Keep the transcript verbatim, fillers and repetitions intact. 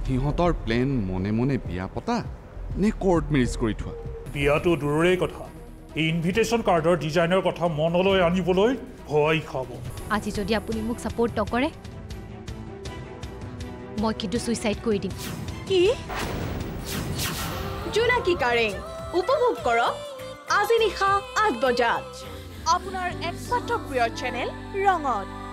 সিহঁতৰ প্লেন মনে মনে বিয়া পতা নে কোৰ্ট মেৰেজ কৰি থোৱা বিয়াটো দূৰৰে কথা এই ইনভিটেশ্যন কাৰ্ডৰ ডিজাইনৰ কথা মনলৈ আনিবলৈ ভয় খাব আজি যদি আপুনি মোক সাপোৰ্ট নকৰে মই কিন্তু সুইসাইড কৰি দিম কি জোনাকী কাৰেং উপভোগ কৰক আজি নিশা আঠ বজাত আপোনাৰ একমাত্ৰ প্ৰিয় চেনেল ৰঙত